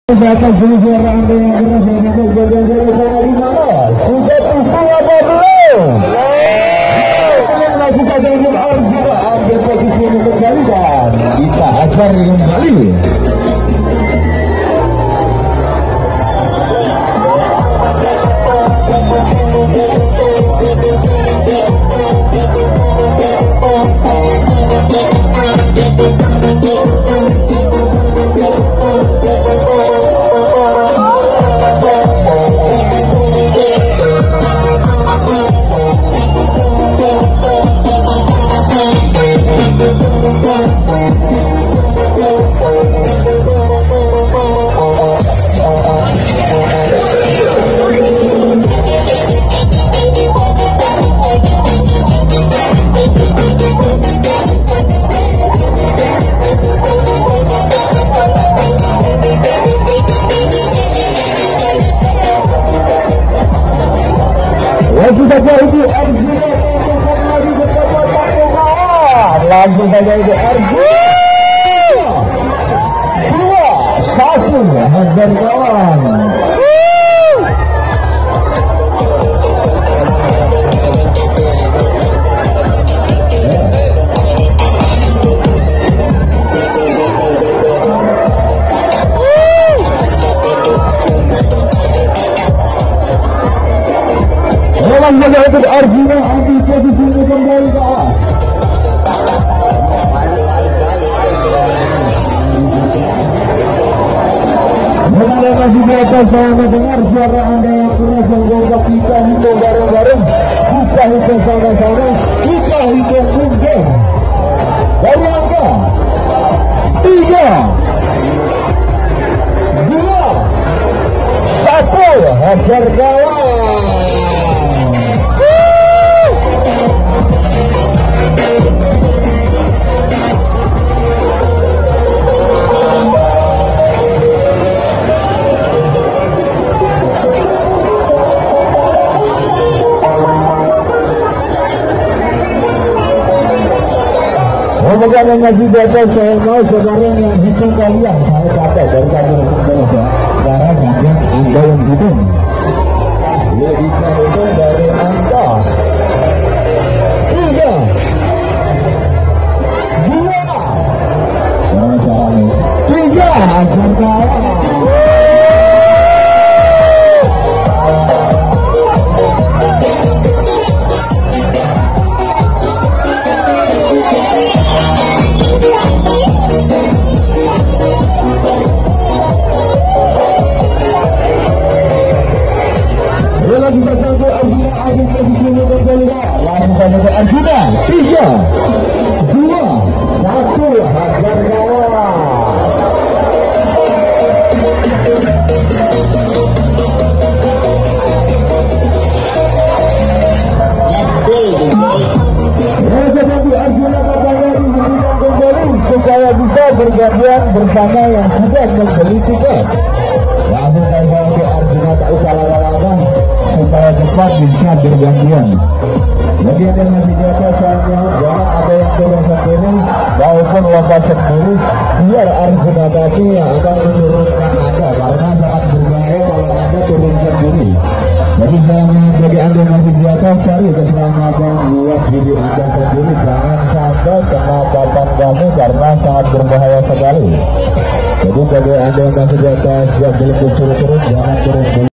Siapa suara Anda yang keras untuk berjalan sama di mana? Sudah pusing apa belum? Yang masih saja untuk Arjuna ambil posisi untuk kembali dan kita ajar kembali. Sudah itu Arjuna lagi bersama Pakungan. Langsung saja itu Arjuna 2-1 hajar kawan. Menjaga itu Arjuna ambil posisi ini kembali ke atas. Mengenai masih biasa saya mendengar suara Anda yang keras yang gogak. Kita hitung bareng-bareng, kita hitung sama-sama, kita hitung mungkin. Dari angka 3, 2, 1 hajar kawan. Bukan yang ngasih data saya mau sekarang yang hitung kalian. Saya capek dari tadi untuk Indonesia. Sekarang mungkin Anda yang hitung. Dia bisa hitung dari angka 3, 2, 3 hajar kawan. Langsung saja ke Arjuna 3, 2, 1 hajar kawan. Seperti Arjuna katanya diberikan kembali supaya bisa bergantian bersama yang sudah membeli tiket. Langsung saja ke Arjuna, tak usah lama-lama supaya cepat bisa bergantian. Jadi ada yang masih biasa saatnya, jangan ada yang turun sendiri maupun lompat sendiri, biar Arjuna tadi yang akan menurunkan Anda, karena sangat berbahaya kalau Anda turun sendiri. Jadi bagi Anda yang masih biasa, cari keselamatan buat diri Anda sendiri, jangan sampai kena papan kamu karena sangat berbahaya sekali. Jadi bagi Anda yang masih biasa siap diliput suruh turun,